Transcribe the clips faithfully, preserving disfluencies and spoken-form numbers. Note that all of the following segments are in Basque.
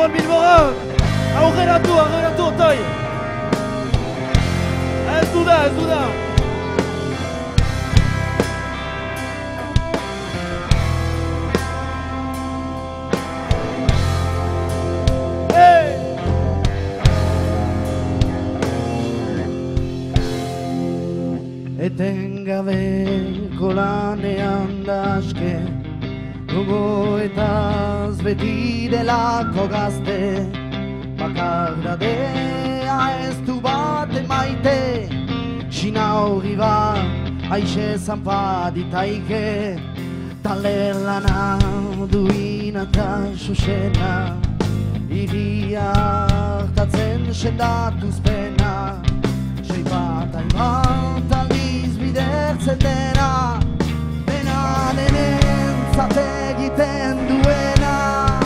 Bilbon, Bilbon! Aurreratu, aurreratu, otoi! Ez du da, ez du da! Etengabeko lanean daske, gogoetaz beti delako gazte, bakardadea ez du bat emaite, sina hori bat aixe zanpaditaike, taler lana duina eta susena, iria hartatzen sendatuz pena, sei bat aibat aldiz bidertzen dena, dena denentzat egiten duena.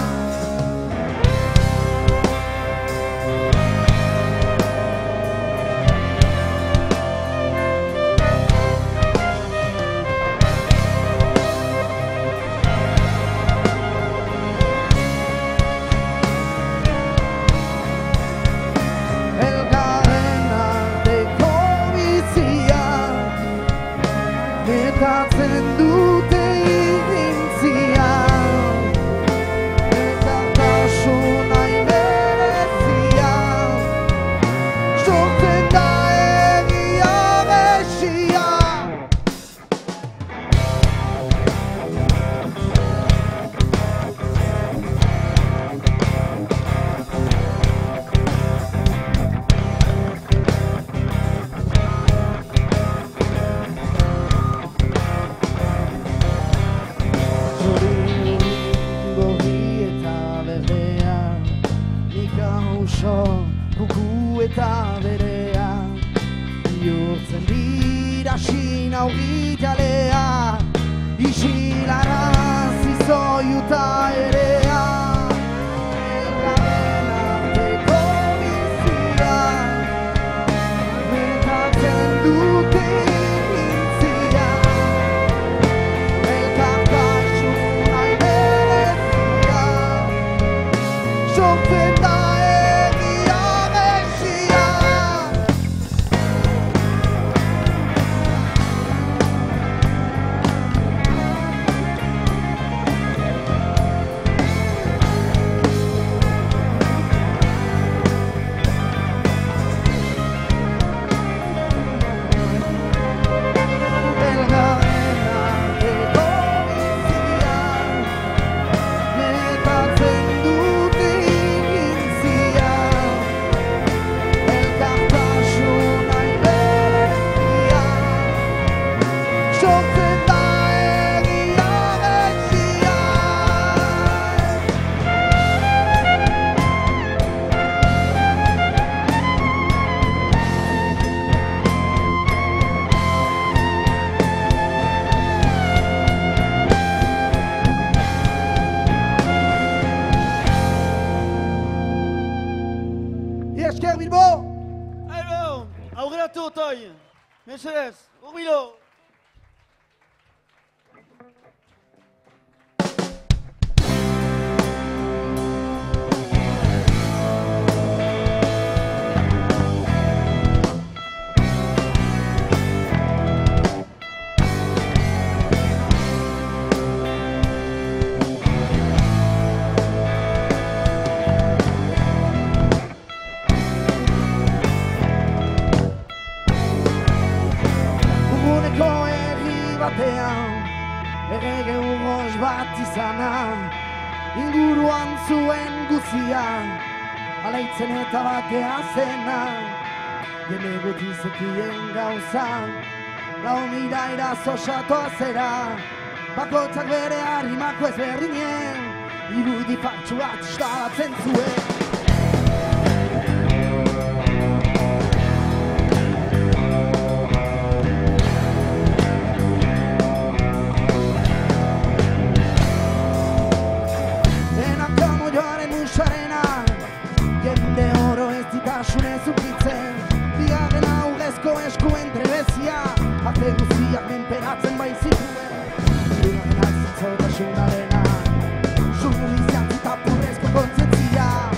Metatzen dute irintzia, elkartasuna imerezia, sortzen da egia besia. Buku eta berea, bihurtzen dira sina horritalea, isilara zizoiuta erea. Elkarren arteko bizia, metatzen dute irintzia, elkartasuna imerezia, sortzen da Esker Bilbo! Bilbon! Aurreratu, otoi! Mesedez, urbilo! Errege urroz bat izana, inguruan zuen guzia, alaitzen eta batea zena, jende guti zekien gauza, lau mira irazo satoa zera, bakotzak bere harrimako ezberdinen, irudi faltsu bat instalatzen zuen. Jende oro ez ditasunez ukitzen, bigarren aurrezko eskuen trebezia, ate guziak menperatzen baizituen, bigarren azitzotasunarena, jubilizantzi eta purrezko kontzentzia.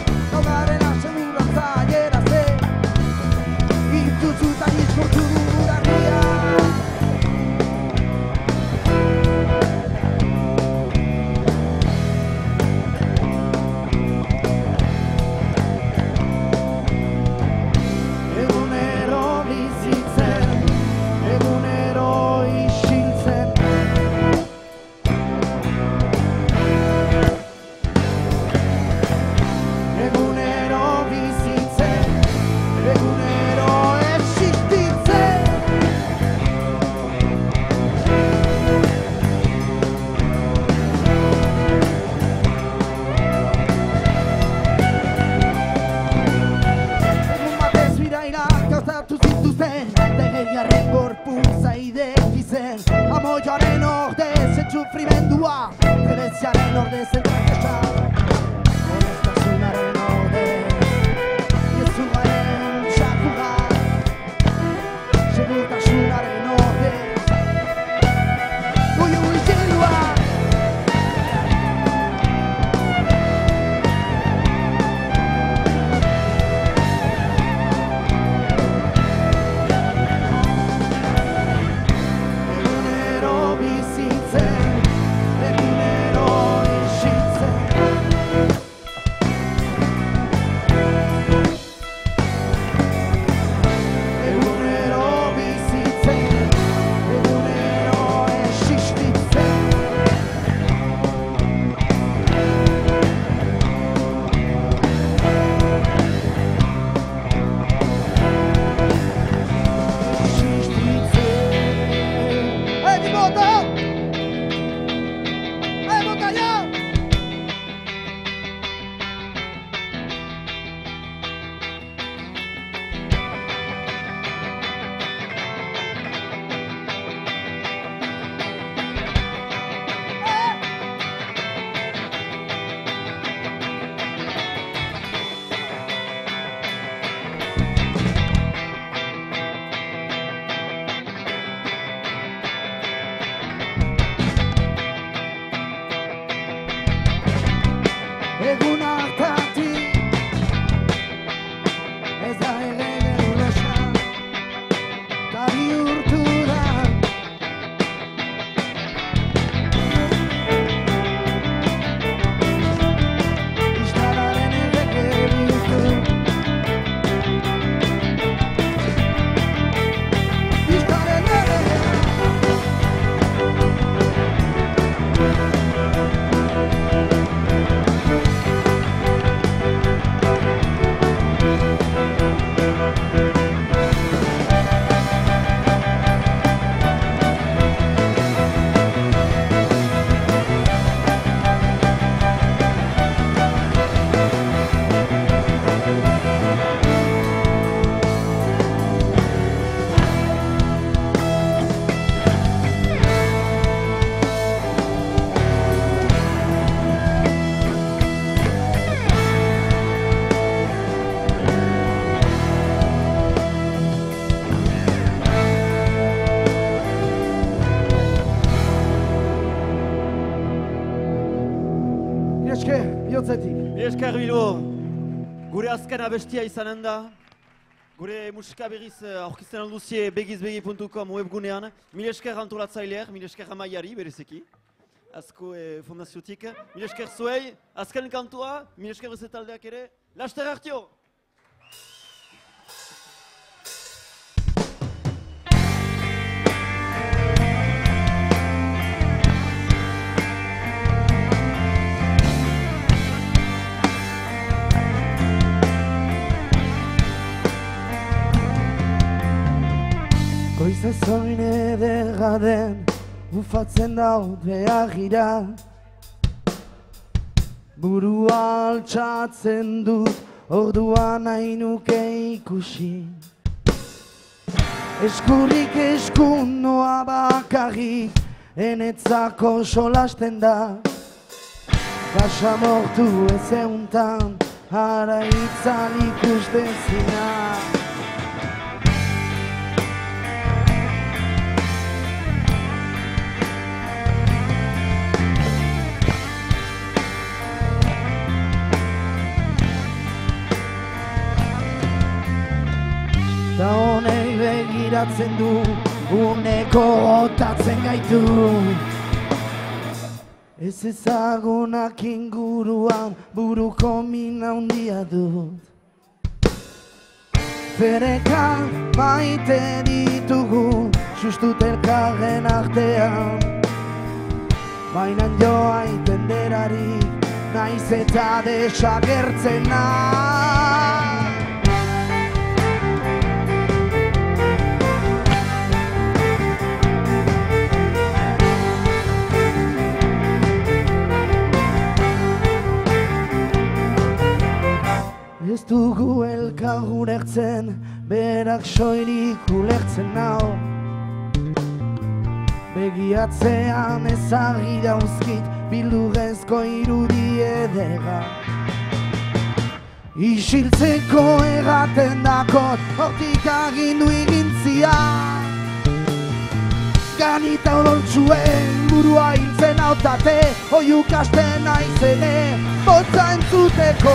Trebeziaren ordez et sufrimendua, trebeziaren ordez et trakesa. Honestasunaren ordez, gezurraren txakurra, segurtasunaren ordez, uiu izilua. Egun hartatik ez da errege urresa, ta bihurtu da. Istararen errege bihurtu. Istaren errege. Eske, bihotzetik. Esker Bilbo, gure azken abestia izanen da. Gure musika berriz aurkizten alduzie begizbegi puntu com webgunean. Mil esker antolatzaileak, mil esker amaiari berezeki. Azko e, fondaziotik. Mil esker zuei, azken kantua, mil esker beste taldeak ere. Laster hartio! Goiz ezoin ederra den, bufatzen daut behagira. Burua altxatzen dut, orduan nahi nuke ikusi. Eskurrik eskun noa bakarrik, enetzako solasten da. Basamortu ez euntan, ara itzal ikusten zina. Da honek begiratzen du, uneko otatzen gaitu. Ez ezagunak inguruan buruko mina handia dut. Ferekan maite ditugu, sustut elkarren artean. Bainan joa itenderarik, naiz eta desagertzen nahi. Ez dugu elkar ulertzen, berak soilik ulertzen nau. Begiatzean ezagri dauzkit bildurrezko irudi edera. Isiltzeko erraten dakot, hortik agindu igintzia. Ganita odoltsuen burua hiltzen hautate, oiuk asten naizene, botza entzuteko.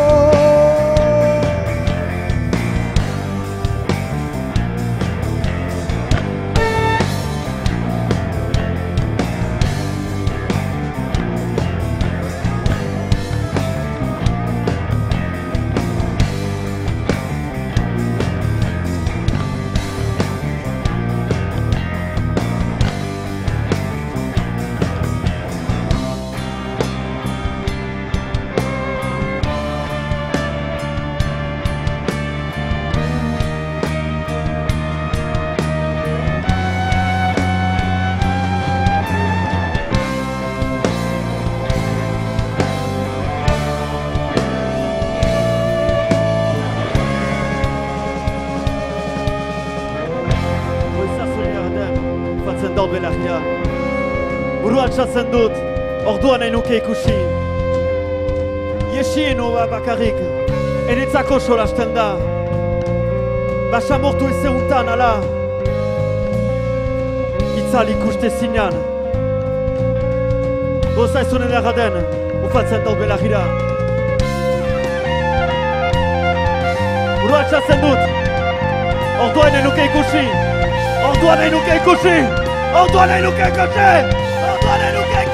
Belagia. Burua altsatzen dut, orduan nahi nuke ikusi. Iesien oba bakarrik, enetzako solasten da. Basamortu ezeuntan, ala. Itzal ikuste zinan. Goza ezunen erraden, ufatzen dut belagira. Burua altsatzen dut, orduan nahi nuke ikusi. Orduan nahi nuke ikusi. Orduan nahi nuke ikusi! Orduan nahi nuke ikusi!